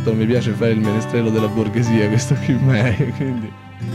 non mi piace fare il menestrello della borghesia, questo qui me, quindi...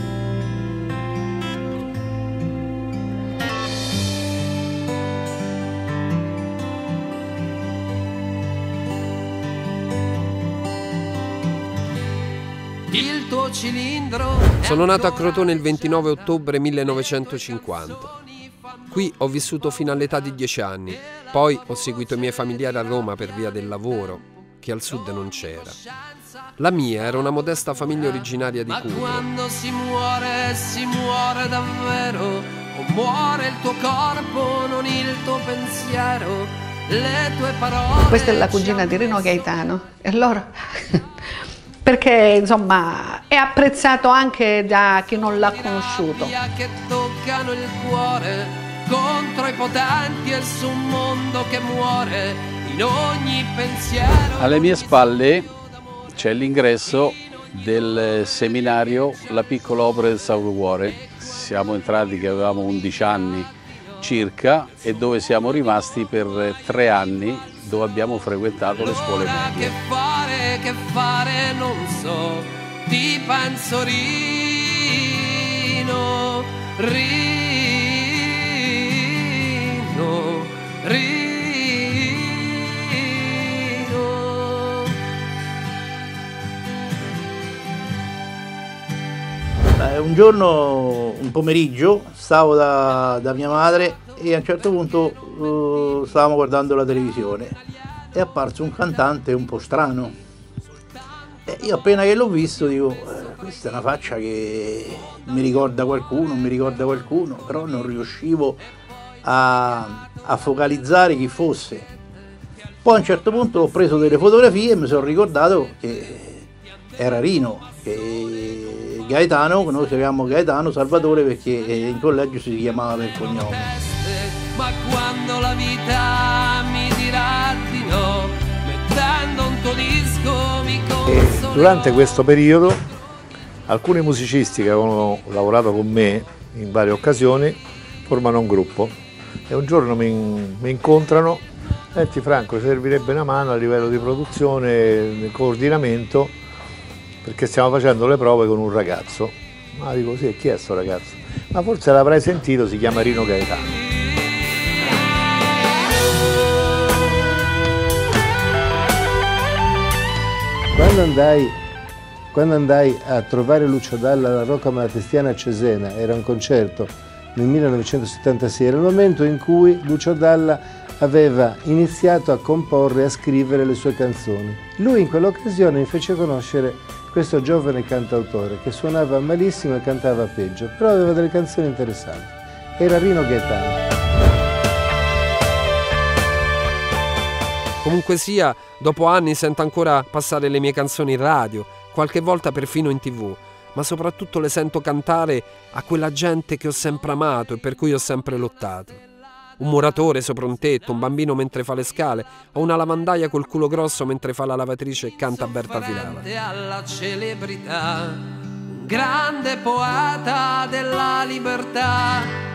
Il tuo cilindro. Sono nato a Crotone il 29 ottobre 1950. Qui ho vissuto fino all'età di 10 anni. Poi ho seguito i miei familiari a Roma per via del lavoro, che al sud non c'era. La mia era una modesta famiglia originaria di Cutro. Ma quando si muore davvero, o muore il tuo corpo, non il tuo pensiero, le tue parole. Questa è la cugina di Rino Gaetano. E allora... perché insomma è apprezzato anche da chi non l'ha conosciuto. Che toccano il cuore contro i potenti e su un mondo che muore in ogni pensiero. Alle mie spalle c'è l'ingresso del seminario La piccola opera del Sacro Cuore. Siamo entrati che avevamo 11 anni circa e dove siamo rimasti per 3 anni, dove abbiamo frequentato le scuole medie. Che fare non so, ti penso Rino. Un giorno, un pomeriggio, stavo da mia madre e a un certo punto stavamo guardando la televisione. È apparso un cantante un po' strano e io appena che l'ho visto dico questa è una faccia che mi ricorda qualcuno, però non riuscivo a focalizzare chi fosse. Poi a un certo punto ho preso delle fotografie e mi sono ricordato che era Rino, che Gaetano, noi chiamiamo Gaetano Salvatore perché in collegio si chiamava per cognome. Ma quando la vita mi dirà di no, mettendo un tuo disco mi consolerò. Durante questo periodo alcuni musicisti che avevano lavorato con me in varie occasioni formano un gruppo e un giorno mi incontrano: senti Franco, servirebbe una mano a livello di produzione, coordinamento, perché stiamo facendo le prove con un ragazzo. Ma dico sì, chi è sto ragazzo? Ma forse l'avrai sentito, si chiama Rino Gaetano. Quando andai a trovare Lucio Dalla alla Rocca Malatestiana a Cesena, era un concerto nel 1976, era il momento in cui Lucio Dalla aveva iniziato a comporre e a scrivere le sue canzoni. Lui in quell'occasione mi fece conoscere questo giovane cantautore che suonava malissimo e cantava peggio, però aveva delle canzoni interessanti. Era Rino Gaetano. Comunque sia, dopo anni sento ancora passare le mie canzoni in radio, qualche volta perfino in TV, ma soprattutto le sento cantare a quella gente che ho sempre amato e per cui ho sempre lottato. Un muratore sopra un tetto, un bambino mentre fa le scale, o una lavandaia col culo grosso mentre fa la lavatrice e canta Berta Filava. Alla celebrità, un grande poeta della libertà.